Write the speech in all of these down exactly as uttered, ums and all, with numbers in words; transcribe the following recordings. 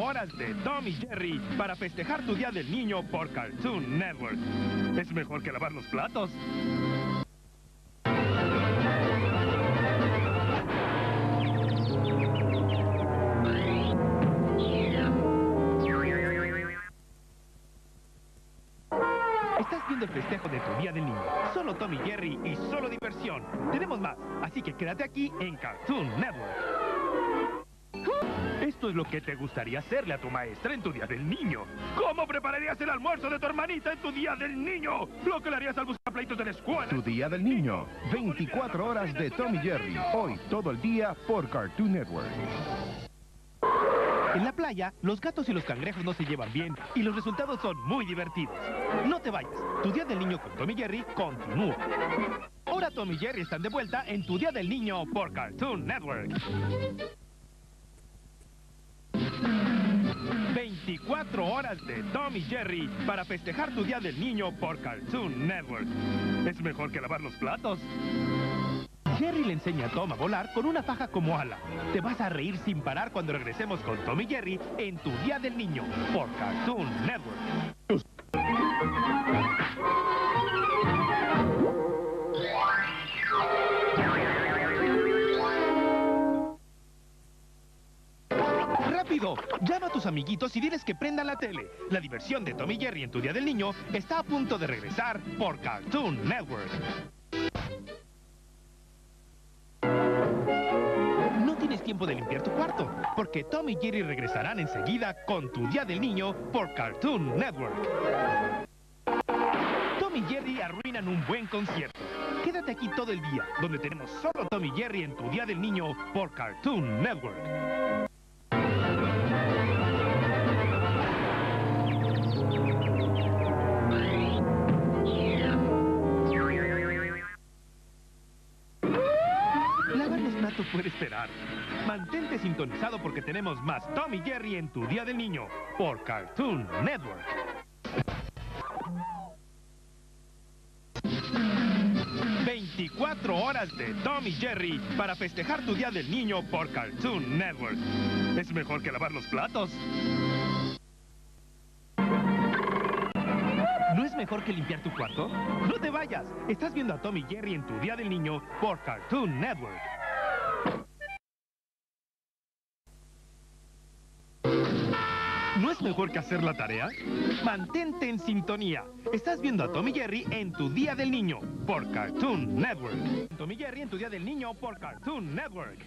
horas de Tom y Jerry para festejar tu Día del Niño por Cartoon Network. Es mejor que lavar los platos. Estás viendo el festejo de tu Día del Niño. Solo Tom y Jerry y solo diversión. Tenemos más, así que quédate aquí en Cartoon Network. Esto es lo que te gustaría hacerle a tu maestra en tu Día del Niño. ¿Cómo prepararías el almuerzo de tu hermanita en tu Día del Niño? Lo que le harías al buscapleitos de la escuela. Tu Día del Niño. veinticuatro horas de Tom y Jerry. Hoy, todo el día, por Cartoon Network. En la playa, los gatos y los cangrejos no se llevan bien y los resultados son muy divertidos. No te vayas. Tu Día del Niño con Tom y Jerry continúa. Ahora Tom y Jerry están de vuelta en tu Día del Niño por Cartoon Network. veinticuatro horas de Tom y Jerry para festejar tu Día del Niño por Cartoon Network. Es mejor que lavar los platos. Jerry le enseña a Tom a volar con una faja como ala. Te vas a reír sin parar cuando regresemos con Tom y Jerry en tu Día del Niño por Cartoon Network. ¡Rápido! Llama a tus amiguitos y diles que prendan la tele. La diversión de Tom y Jerry en tu Día del Niño está a punto de regresar por Cartoon Network. No tienes tiempo de limpiar tu cuarto, porque Tom y Jerry regresarán enseguida con tu Día del Niño por Cartoon Network. Tom y Jerry arruinan un buen concierto. Quédate aquí todo el día, donde tenemos solo Tom y Jerry en tu Día del Niño por Cartoon Network. Puede esperar. Mantente sintonizado porque tenemos más Tom y Jerry en tu Día del Niño por Cartoon Network. veinticuatro horas de Tom y Jerry para festejar tu Día del Niño por Cartoon Network. Es mejor que lavar los platos. ¿No es mejor que limpiar tu cuarto? ¡No te vayas! Estás viendo a Tom y Jerry en tu Día del Niño por Cartoon Network. ¿No es mejor que hacer la tarea? Mantente en sintonía. Estás viendo a Tom y Jerry en tu Día del Niño por Cartoon Network. Tom y Jerry en tu Día del Niño por Cartoon Network.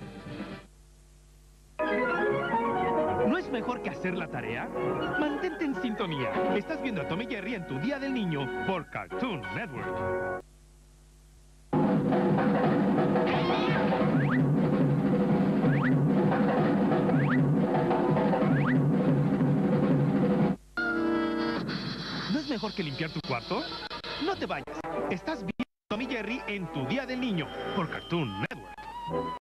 ¿No es mejor que hacer la tarea? Mantente en sintonía. Estás viendo a Tom y Jerry en tu Día del Niño por Cartoon Network. ¿No es mejor que limpiar tu cuarto? No te vayas. Estás viendo a Tom y Jerry en tu Día del Niño por Cartoon Network.